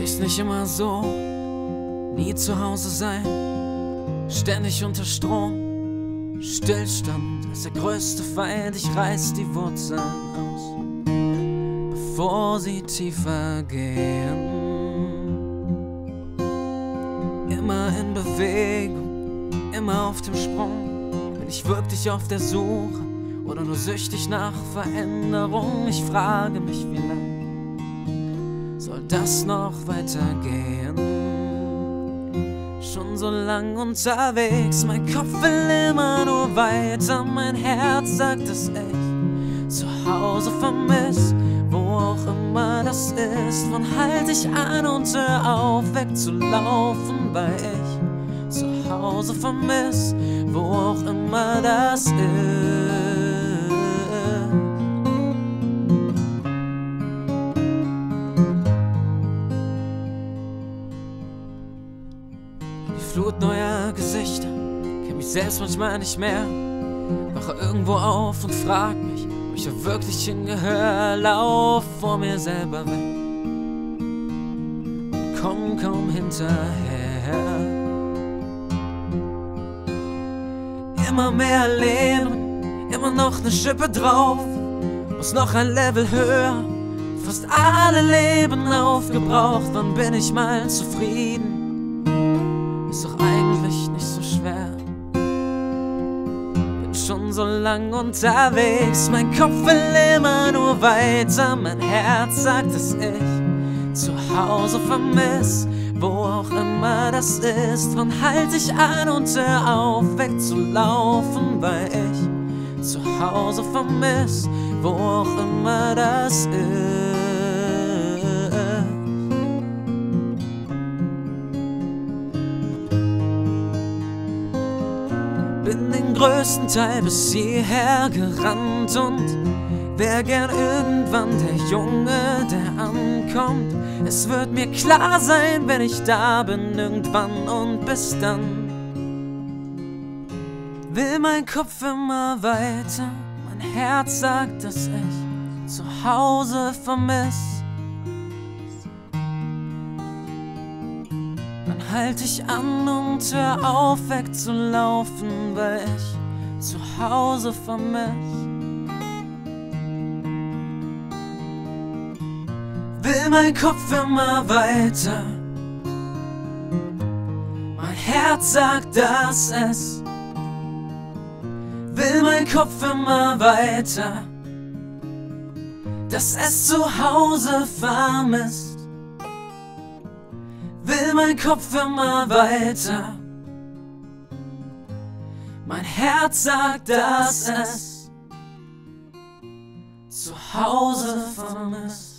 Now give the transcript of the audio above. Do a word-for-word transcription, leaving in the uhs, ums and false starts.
Sprichst nicht immer so, nie zu Hause sein, ständig unter Strom. Stillstand ist der größte Feind, ich reiß die Wurzeln aus, bevor sie tiefer gehen. Immer in Bewegung, immer auf dem Sprung. Bin ich wirklich auf der Suche oder nur süchtig nach Veränderung? Ich frage mich, wie lang soll das noch weitergehen? Schon so lang unterwegs, mein Kopf will immer nur weiter. Mein Herz sagt, dass ich zu Hause vermiss, wo auch immer das ist. Wann halt ich an und hör auf wegzulaufen, weil ich zu Hause vermiss, wo auch immer das ist. Die Flut neuer Gesichter, kenn mich selbst manchmal nicht mehr. Wache irgendwo auf und frag mich, ob ich da wirklich hingehör. Lauf vor mir selber weg und komm kaum hinterher. Immer mehr Leben, immer noch ne Schippe drauf, muss noch ein Level höher. Fast alle Leben aufgebraucht, wann bin ich mal zufrieden? Ist doch eigentlich nicht so schwer. Bin schon so lang unterwegs, mein Kopf will immer nur weiter. Mein Herz sagt, dass ich zu Hause vermiss, wo auch immer das ist. Wann halt ich an und hör auf wegzulaufen, weil ich zu Hause vermiss, wo auch immer das ist. Bin den größten Teil bis hierher gerannt und wär gern irgendwann der Junge, der ankommt. Es wird mir klar sein, wenn ich da bin irgendwann, und bis dann will mein Kopf immer weiter. Mein Herz sagt, dass ich zu Hause vermiss. Dann halt ich an und hör auf wegzulaufen, weil ich zu Hause vermiss. Will mein Kopf immer weiter. Mein Herz sagt, dass es will mein Kopf immer weiter, dass es zu Hause vermisst. Will mein Kopf immer weiter. Mein Herz sagt, dass es zu Hause vermisst.